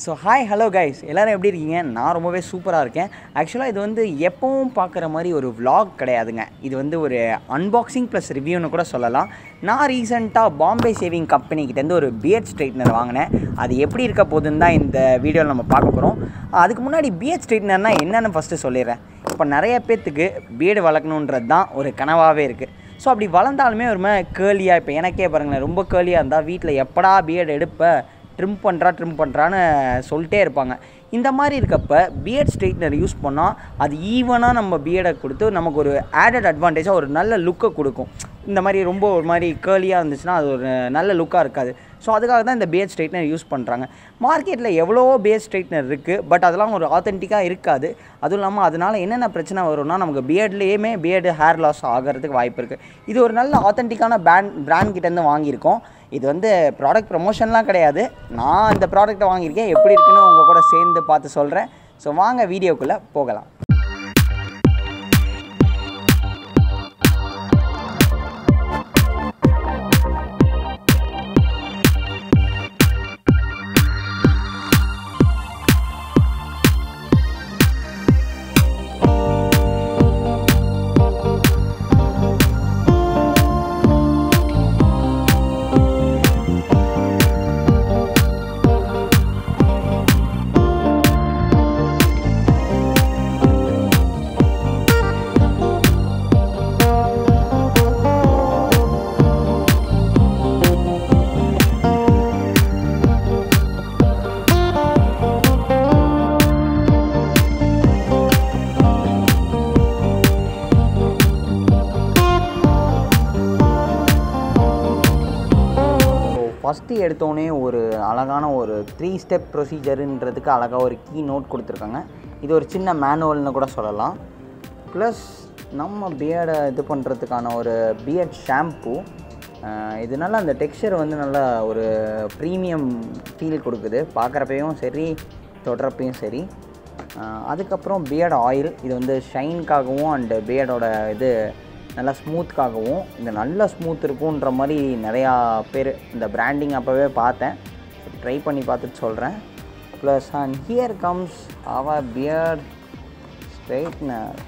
So hi hello guys, எல்லோரும் எப்படி இருக்கீங்க? நான் ரொம்பவே சூப்பராக இருக்கேன். ஆக்சுவலாக இது வந்து எப்பவும் பார்க்குற மாதிரி ஒரு vlog கிடையாதுங்க. இது வந்து ஒரு அன்பாக்சிங் ப்ளஸ் ரிவ்யூன்னு கூட சொல்லலாம். நான் ரீசெண்டாக பாம்பே ஷேவிங் கம்பெனிக்கிட்டேருந்து ஒரு பியர்ட் ஸ்ட்ரைட்னர் வாங்கினேன். அது எப்படி இருக்க போகுதுன்னு தான் இந்த வீடியோவில் நம்ம பார்க்க போகிறோம். அதுக்கு முன்னாடி பியர்ட் ஸ்ட்ரைட்னர்னால் என்னென்னு ஃபஸ்ட்டு சொல்லிடுறேன். இப்போ நிறைய பேர்த்துக்கு பியர்டு வளர்க்கணுன்றது தான் ஒரு கனவாகவே இருக்குது. ஸோ அப்படி வளர்ந்தாலுமே ஒரு மாதிரி கேர்லியாக, இப்போ எனக்கே பாருங்களேன், ரொம்ப கேர்லியாக இருந்தால் வீட்டில் எப்படா பியர்டு எடுப்ப ட்ரிம் பண்ணுறான்னு சொல்லிட்டே இருப்பாங்க. இந்த மாதிரி இருக்கப்ப பியர்ட் ஸ்ட்ரைட்னர் யூஸ் பண்ணால் அது ஈவனாக நம்ம பியர்டை கொடுத்து நமக்கு ஒரு ஆடட் அட்வான்டேஜாக ஒரு நல்ல லுக்கை கொடுக்கும். இந்த மாதிரி ரொம்ப ஒரு மாதிரி கேர்லியாக இருந்துச்சுன்னா அது ஒரு நல்ல லுக்காக இருக்காது. ஸோ அதுக்காக தான் இந்த பியர்ட் ஸ்ட்ரைட்னர் யூஸ் பண்ணுறாங்க. மார்க்கெட்டில் எவ்வளோ பியர்ட் ஸ்ட்ரைட்னர் இருக்குது, பட் அதெல்லாம் ஒரு ஆத்தென்டிக்காக இருக்காது. அதுவும் இல்லாமல் அதனால் என்னென்ன பிரச்சனை வரும்னா நமக்கு பியர்ட்லேயுமே பியர்டு ஹேர் லாஸ் ஆகிறதுக்கு வாய்ப்பு இருக்குது. இது ஒரு நல்ல ஆத்தென்டிக்கான பிராண்ட் கிட்டேருந்து வாங்கியிருக்கோம். இது வந்து ப்ராடக்ட் ப்ரமோஷன்லாம் கிடையாது. நான் இந்த ப்ராடக்ட்டை வாங்கியிருக்கேன், எப்படி இருக்குன்னு உங்கள் கூட சேர்ந்து பார்த்து சொல்கிறேன். ஸோ வாங்க வீடியோக்குள்ளே போகலாம். ஃபஸ்ட்டு எடுத்தோடனே ஒரு அழகான ஒரு 3 ஸ்டெப் ப்ரொசீஜருன்றதுக்கு அழகாக ஒரு கீ நோட் கொடுத்துருக்காங்க. இது ஒரு சின்ன மேனுவல்னு கூட சொல்லலாம். ப்ளஸ் நம்ம பியர்டை இது பண்ணுறதுக்கான ஒரு பியர்ட் ஷாம்பு. இதனால் அந்த டெக்ஸ்சர் வந்து நல்லா ஒரு ப்ரீமியம் ஃபீல் கொடுக்குது, பார்க்குறப்பையும் சரி தொடுறப்பையும் சரி. அதுக்கப்புறம் பியர்ட் ஆயில், இது வந்து ஷைனுக்காகவும் அண்டு பியர்டோட இது நல்லா ஸ்மூத்துக்காகவும். இந்த நல்ல ஸ்மூத் இருக்குன்ற மாதிரி நிறையா பேர் இந்த பிராண்டிங் அப்போவே பார்த்தேன். ட்ரை பண்ணி பார்த்துட்டு சொல்கிறேன். Plus and here comes our beard straightener.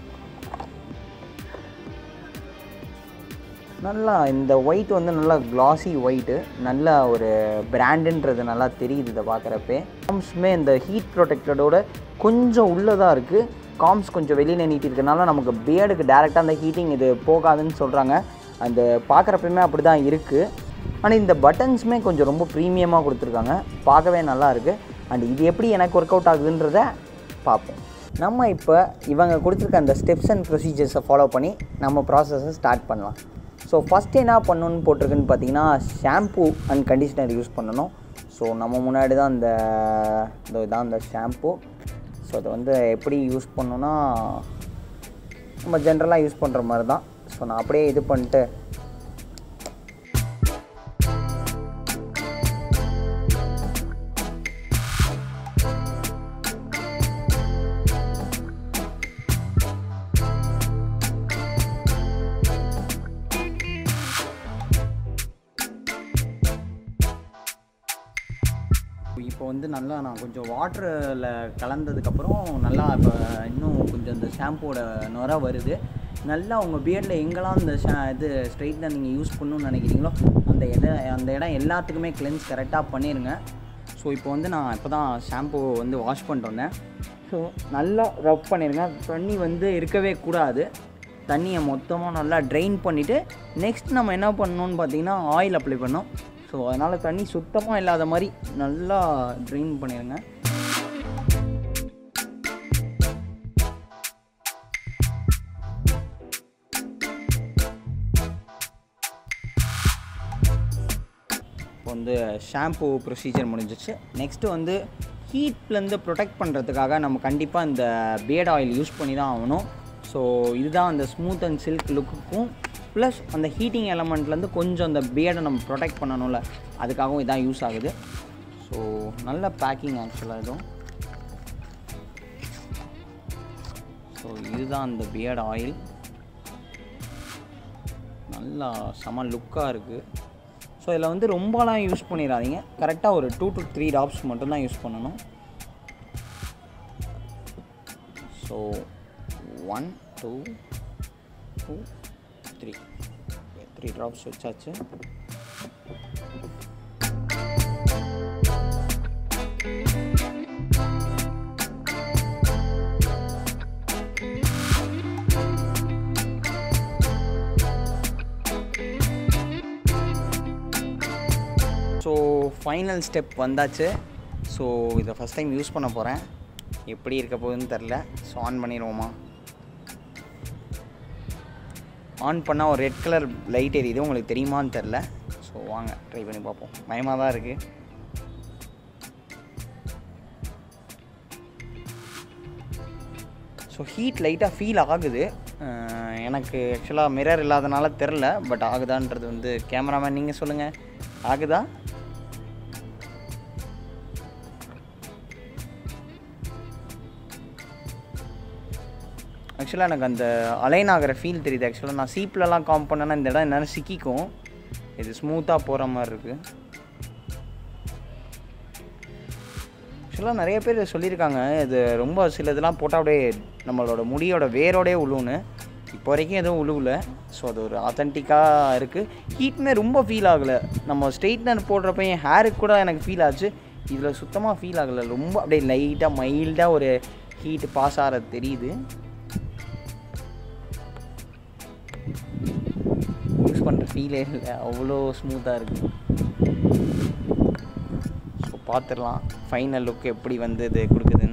நல்லா இந்த ஒயிட் வந்து நல்லா கிளாஸி ஒயிட்டு, நல்ல ஒரு பிராண்டுன்றது நல்லா தெரியுது இதை பார்க்குறப்பே. காம்ஸுமே இந்த ஹீட் ப்ரொடெக்டடோட கொஞ்சம் உள்ளதாக இருக்குது. காம்ஸ் கொஞ்சம் வெளியில் நீட்டிருக்கனால நமக்கு பியர்டுக்கு டேரெக்டாக அந்த ஹீட்டிங் இது போகாதுன்னு சொல்கிறாங்க. அந்த பார்க்குறப்பயுமே அப்படி தான் இருக்குது. ஆனால் இந்த பட்டன்ஸுமே கொஞ்சம் ரொம்ப ப்ரீமியமாக கொடுத்துருக்காங்க, பார்க்கவே நல்லா இருக்குது. அண்ட் இது எப்படி எனக்கு ஒர்க் அவுட் ஆகுதுன்றத பார்ப்போம். நம்ம இப்போ இவங்க கொடுத்துருக்க அந்த ஸ்டெப்ஸ் அண்ட் ப்ரொசீஜர்ஸை ஃபாலோ பண்ணி நம்ம ப்ராசஸை ஸ்டார்ட் பண்ணலாம். ஸோ ஃபஸ்ட்டு என்ன பண்ணணுன்னு போட்டிருக்குன்னு பார்த்தீங்கன்னா, ஷாம்பூ அண்ட் கண்டிஷ்னர் யூஸ் பண்ணணும். ஸோ நம்ம முன்னாடி தான் இதான் அந்த ஷாம்பூ. ஸோ அதை வந்து எப்படி யூஸ் பண்ணணுன்னா நம்ம ஜென்ரலாக யூஸ் பண்ணுற மாதிரி தான். ஸோ நான் அப்படியே இது பண்ணிட்டு இப்போ வந்து நல்லா நான் கொஞ்சம் வாட்டரில் கலந்ததுக்கப்புறம் நல்லா இப்போ இன்னும் கொஞ்சம் இந்த ஷாம்பூவோட நுரை வருது. நல்லா உங்கள் பியர்டில் எங்கெல்லாம் இந்த இது ஸ்ட்ரைட்னர் நீங்கள் யூஸ் பண்ணணும்னு நினைக்கிறீங்களோ அந்த இடம் எல்லாத்துக்குமே கிளென்ஸ் கரெக்டாக பண்ணிடுங்க. ஸோ இப்போ வந்து நான் இப்போ தான் ஷாம்பூ வந்து வாஷ் பண்ணிட்டு வந்தேன். ஸோ நல்லா ரப் பண்ணிடுங்க. தண்ணி வந்து இருக்கவே கூடாது. தண்ணியை மொத்தமாக நல்லா ட்ரெயின் பண்ணிவிட்டு நெக்ஸ்ட் நம்ம என்ன பண்ணணும்னு பார்த்தீங்கன்னா ஆயில் அப்ளை பண்ணோம். ஸோ அதனால் தண்ணி சுத்தமாக இல்லாத மாதிரி நல்லா ட்ரெயின் பண்ணிடுங்க. இப்போ வந்து ஷாம்பூ ப்ரொசீஜர் முடிஞ்சிச்சு. நெக்ஸ்ட்டு வந்து ஹீட்லேருந்து ப்ரொடெக்ட் பண்ணுறதுக்காக நம்ம கண்டிப்பாக இந்த பியர்ட் ஆயில் யூஸ் பண்ணி தான் ஆகணும். ஸோ இதுதான் அந்த ஸ்மூத் அண்ட் சில்க் லுக்குக்கும் ப்ளஸ் அந்த ஹீட்டிங் எலமெண்ட்லேருந்து கொஞ்சம் அந்த பியர்டை நம்ம ப்ரொடெக்ட் பண்ணணும்ல, அதுக்காகவும் இதான் யூஸ் ஆகுது. ஸோ நல்ல பேக்கிங் ஆக்சுவலாக இதுவும். ஸோ இதுதான் அந்த பியர்ட் ஆயில். நல்லா செம லுக்காக இருக்குது. ஸோ இதில் வந்து ரொம்பலாம் யூஸ் பண்ணிடாதீங்க, கரெக்டாக ஒரு 2 to 3 ட்ராப்ஸ் மட்டும்தான் யூஸ் பண்ணணும். ஸோ 1 2 3 ட்ராப்ஸ் வச்சாச்சு. ஸோ ஃபைனல் ஸ்டெப் வந்தாச்சு. ஸோ இதை ஃபஸ்ட் டைம் யூஸ் பண்ண போகிறேன், எப்படி இருக்க போகுதுன்னு தெரில. So on பண்ணிடுவோமா? ஆன் பண்ணால் ஒரு ரெட் கலர் லைட் எரியுது, உங்களுக்கு தெரியுமான்னு தெரில. ஸோ வாங்க ட்ரை பண்ணி பார்ப்போம். பயமாக தான் இருக்குது. ஸோ ஹீட் லைட்டாக ஃபீல் ஆகுது. எனக்கு ஆக்சுவலாக மிரர் இல்லாதனால தெரில, பட் ஆகுதான்றது வந்து கேமராமேன் நீங்கள் சொல்லுங்கள், ஆகுதா? ஆக்சுவலாக எனக்கு அந்த அலைன் ஆகிற ஃபீல் தெரியுது. ஆக்சுவலாக நான் சீப்லலாம் காம் பண்ணேன்னா இந்த இடம் என்னென்ன சிக்கிக்கும், இது ஸ்மூத்தாக போகிற மாதிரி இருக்குது. ஆக்சுவலாக நிறைய பேர் சொல்லியிருக்காங்க இது ரொம்ப சில இதெல்லாம் போட்டால் அப்படியே நம்மளோட முடியோட வேரோடே உழுவுன்னு. இப்போ வரைக்கும் எதுவும் உழுவல. ஸோ அது ஒரு ஆத்தென்டிக்காக இருக்குது. ஹீட்டுமே ரொம்ப ஃபீல் ஆகலை. நம்ம ஸ்ட்ரெயிட்னர் போடுறப்ப என் ஹேருக்கு கூட எனக்கு ஃபீல் ஆச்சு, இதில் சுத்தமாக ஃபீல் ஆகலை. ரொம்ப அப்படியே லைட்டாக மைல்டாக ஒரு ஹீட்டு பாஸ் ஆகிறது தெரியுது. யூஸ் பண்ணுற ஃபீலே இல்லை, அவ்வளோ ஸ்மூத்தாக இருக்குது. ஸோ பார்த்துடலாம் ஃபைனல் லுக் எப்படி வந்து இது கொடுக்குதுன்னு.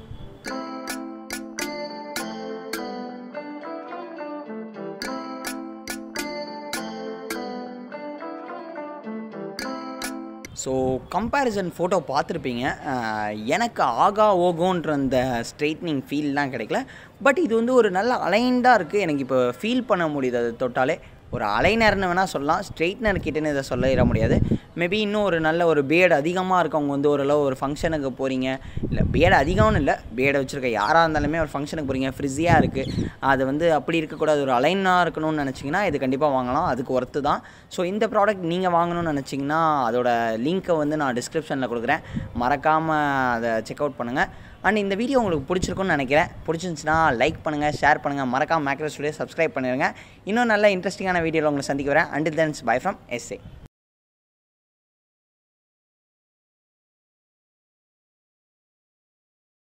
ஸோ கம்பேரிசன் ஃபோட்டோ பார்த்துருப்பீங்க. எனக்கு ஆகா ஓகோன்ற அந்த ஸ்ட்ரெயிட்னிங் ஃபீல்லாம் கிடைக்கல. பட் இது வந்து ஒரு நல்ல அலைன்டாக இருக்குது. எனக்கு இப்போ ஃபீல் பண்ண முடியுது, அது தொட்டாலே. ஒரு அலைனர்னு வேணால் சொல்லலாம், ஸ்ட்ரெயிட்னர் கிட்டேன்னு இதை சொல்லிட முடியாது. மேபி இன்னும் ஒரு நல்ல ஒரு பியர்டு அதிகமாக இருக்கவங்க வந்து ஓரளவு ஒரு ஃபங்க்ஷனுக்கு போகிறீங்க, இல்லை பியர்டு அதிகம்னு இல்லை, பியர்டை வச்சுருக்க யாராக இருந்தாலுமே ஒரு ஃபங்க்ஷனுக்கு போகிறீங்க, ஃப்ரிஸியாக இருக்குது, அது வந்து அப்படி இருக்கக்கூடாது, ஒரு அலைனாக இருக்கணும்னு நினச்சிங்கன்னா இது கண்டிப்பாக வாங்கலாம், அதுக்கு ஒர்த்து தான். ஸோ இந்த ப்ராடக்ட் நீங்கள் வாங்கணும்னு நினச்சிங்கன்னா அதோட லிங்க்கை வந்து நான் டிஸ்கிரிப்ஷனில் கொடுக்குறேன், மறக்காமல் அதை செக் அவுட் பண்ணுங்கள். அண்ட் இந்த வீடியோ உங்களுக்கு பிடிச்சிருக்குன்னு நினைக்கிறேன். பிடிச்சிருந்துச்சுன்னா லைக் பண்ணுங்கள், ஷேர் பண்ணுங்கள், மறக்காமல் மேக்ரோ ஸ்டுடியோ சப்ஸ்கிரைப் பண்ணிடுங்க. இன்னும் நல்ல இன்ட்ரெஸ்டிங்கான வீடியோவில் உங்களை சந்திக்க வரேன். Until then bye from SA.